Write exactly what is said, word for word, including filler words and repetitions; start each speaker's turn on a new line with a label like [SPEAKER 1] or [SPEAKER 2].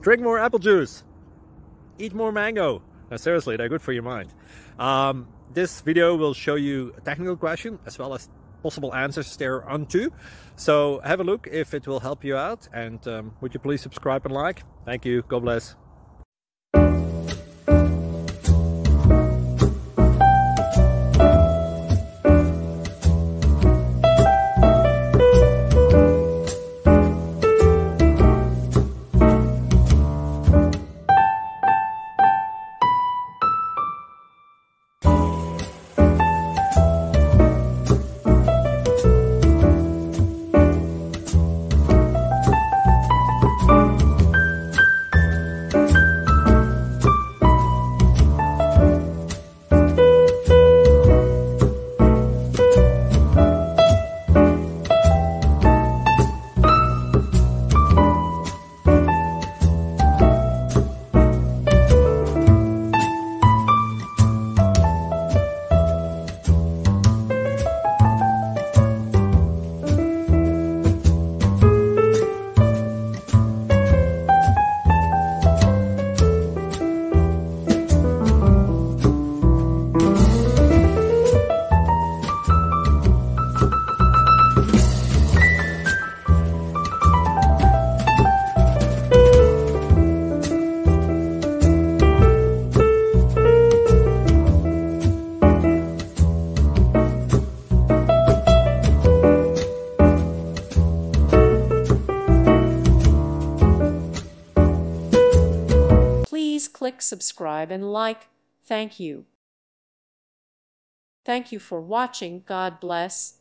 [SPEAKER 1] drink more apple juice, eat more mango. Now seriously, they're good for your mind. Um, this video will show you a technical question as well as possible answers thereunto. So have a look if it will help you out, and um, would you please subscribe and like? Thank you. God bless.
[SPEAKER 2] Please click subscribe and like. Thank you. Thank you for watching. God bless.